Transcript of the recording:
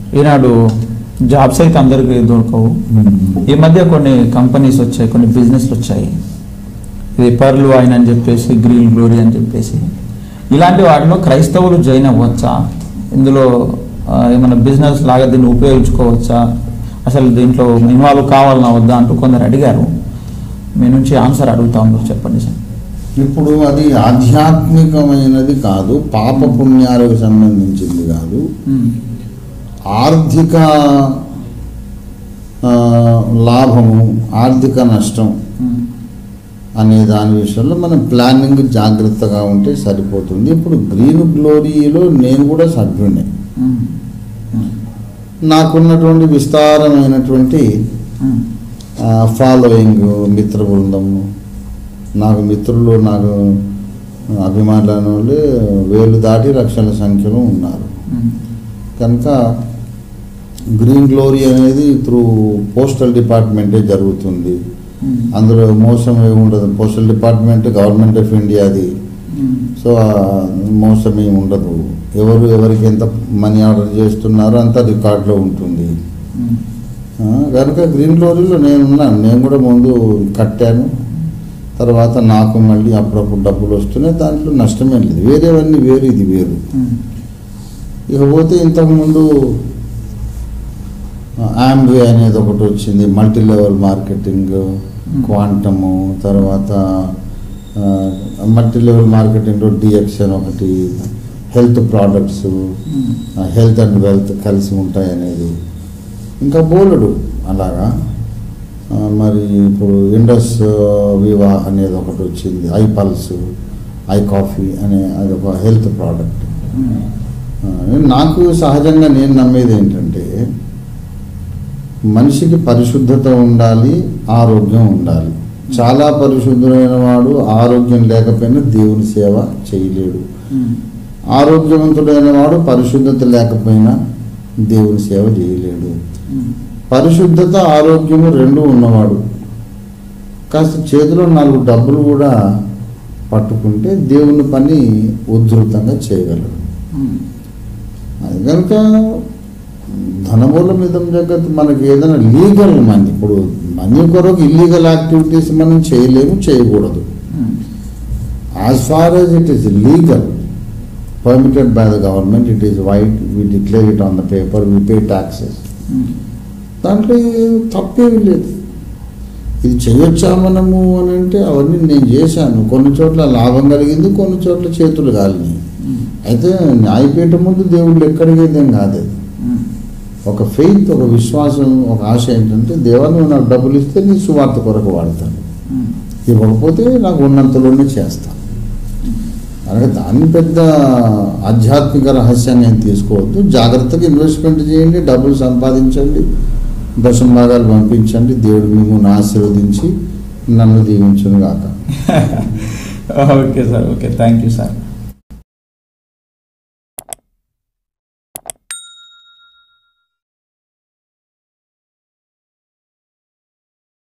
ఈనాడు jobs అయితే అందరికీ దొరకవు. ఈ మధ్య కొన్ని కంపెనీస్ వచ్చాయి, కొన్ని బిజినెస్లు వచ్చాయి. ఇది పర్లు ఆయన అని చెప్పేసి, గ్రీన్ గ్లోరీ అని చెప్పేసి, ఇలాంటి వాటిలో క్రైస్తవులు జాయిన్ అవ్వచ్చా? ఇందులో ఏమైనా బిజినెస్ లాగా దీన్ని ఉపయోగించుకోవచ్చా? అసలు దీంట్లో ఇన్వాల్వ్ కావాలన్నా వద్దా అంటూ కొందరు అడిగారు. మీ నుంచి ఆన్సర్ అడుగుతా ఉన్నారు, చెప్పండి సార్. ఇప్పుడు అది ఆధ్యాత్మికమైనది కాదు, పాప పుణ్యాలకు సంబంధించింది కాదు, ఆర్థిక లాభము ఆర్థిక నష్టం అనే దాని విషయంలో మనం ప్లానింగ్ జాగ్రత్తగా ఉంటే సరిపోతుంది. ఇప్పుడు గ్రీన్ గ్లోరీలో నేను కూడా సభ్యుడిని. నాకున్నటువంటి విస్తారమైనటువంటి ఫాలోయింగ్, మిత్ర బృందము, నాకు మిత్రులు, నాకు అభిమానులైన వాళ్ళు వేలు దాటి లక్షల సంఖ్యలో ఉన్నారు. కనుక గ్రీన్ గ్లోరీ అనేది త్రూ పోస్టల్ డిపార్ట్మెంటే జరుగుతుంది. అందులో మోసం ఏమి ఉండదు. పోస్టల్ డిపార్ట్మెంట్ గవర్నమెంట్ ఆఫ్ ఇండియాది. సో మోసం ఏమి ఉండదు. ఎవరికి ఎంత మనీ ఆర్డర్ చేస్తున్నారో అంత రికార్డులో ఉంటుంది. కనుక గ్రీన్ గ్లోరీలో నేను కూడా ముందు కట్టాను. తర్వాత నాకు మళ్ళీ అప్పుడప్పుడు డబ్బులు వస్తున్నాయి, దాంట్లో నష్టమే లేదు. వేరేవన్నీ వేరు, ఇది వేరు. ఇకపోతే ఇంతకుముందు ఆంబ్వే అనేది ఒకటి వచ్చింది, మల్టీ లెవెల్ మార్కెటింగ్, క్వాంటము, తర్వాత మల్టీ లెవెల్ మార్కెటింగ్లో డిఎక్షన్ ఒకటి, health products, health and wealth కలిసి ఉంటాయి అనేది, ఇంకా బోలెడు అలాగా. మరి ఇప్పుడు ఇండస్ వివా అనేది ఒకటి వచ్చింది, ఐ పల్స్, ఐ కాఫీ అనే అదొక హెల్త్ ప్రోడక్ట్. నాకు సహజంగా నేను నమ్మేది ఏంటంటే మనిషికి పరిశుద్ధత ఉండాలి, ఆరోగ్యం ఉండాలి. చాలా పరిశుద్ధమైన వాడు ఆరోగ్యం లేకపోయినా దేవుని సేవ చేయలేడు. ఆరోగ్యవంతుడైన వాడు పరిశుద్ధత లేకపోయినా దేవుని సేవ చేయలేడు. పరిశుద్ధత ఆరోగ్యము రెండు ఉన్నవాడు కాస్త చేతిలో 4 డబ్బులు కూడా పట్టుకుంటే దేవుని పని ఉద్ధృతంగా చేయగలడు. అది కనుక ధనమూలమిదం జగత్ మనకి ఏదైనా లీగల్ మనీ, ఇప్పుడు మనీ కొరకు ఇల్లీగల్ యాక్టివిటీస్ మనం చేయలేము, చేయకూడదు. As far as it is legal, permitted by the government, it is white, we declare it on the paper, we pay taxes. దాంట్లో తప్పేమి లేదు. ఇది చేయొచ్చా మనము అని అంటే అవన్నీ నేను చేశాను. కొన్ని చోట్ల లాభం కలిగింది, కొన్ని చోట్ల చేతులు కాలినాయి. అయితే న్యాయపీఠ ముందు దేవుళ్ళు ఎక్కడికేదేం కాదు. ఒక ఫెయిత్, ఒక విశ్వాసం, ఒక ఆశ ఏంటంటే దేవా నువ్వు నాకు డబ్బులు ఇస్తే నీ సువార్త కొరకు వాడతాను, ఇవ్వకపోతే నాకు ఉన్నంతలోనే చేస్తాను. అలాగే దాన్ని పెద్ద ఆధ్యాత్మిక రహస్యాన్ని నేను తీసుకోవద్దు. జాగ్రత్తగా ఇన్వెస్ట్మెంట్ చేయండి, డబ్బులు సంపాదించండి, దశంభాగాలు పంపించండి. దేవుడు మిమ్మల్ని ఆశీర్వదించి నన్ను దీవించును గాక. Okay sir, okay, thank you sir.